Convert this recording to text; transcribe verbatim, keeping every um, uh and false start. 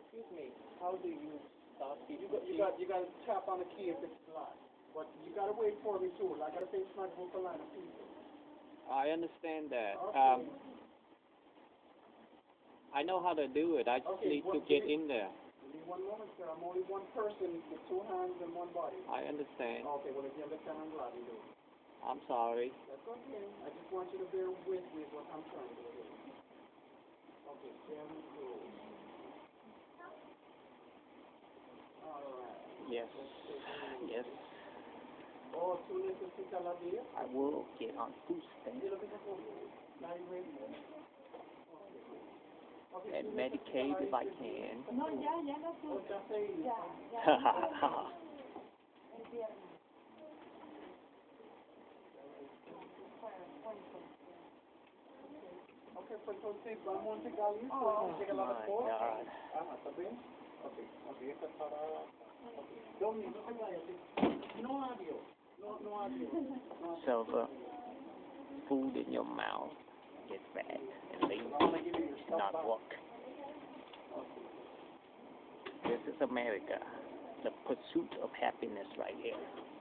Excuse me, how do you stop people? You got, you got, you got to tap on the key if it's locked. But you got to wait for me too. Like I say, it's not book a line of people. I understand that. Okay. Um, I know how to do it. I just Okay, need well, to get give me- in there. Give me one moment, sir. I'm only one person with two hands and one body. I understand. Okay, well, if you understand, I'm glad you do. I'm sorry. That's okay. I just want you to bear with me what I'm trying to do. Okay, there we go. All right. Yes. Yes. Oh, tú necesitas la vía. I will get on food stamps and Medicaid if I can. No, ya, ya lo Oh, tuve. ya sé. Ya, Ha ha ha. el viernes. Okay, pues entonces vamos a llegar listo. Oh, Vamos a llegar a las my four. God. Ajá, ¿está bien? Ok, ok, esta es para... Domi, no te vayas. No adiós. No, no adiós. No, So the food in your mouth gets bad and leaves I'm gonna give you your stuff not back. work. This is America. The pursuit of happiness right here.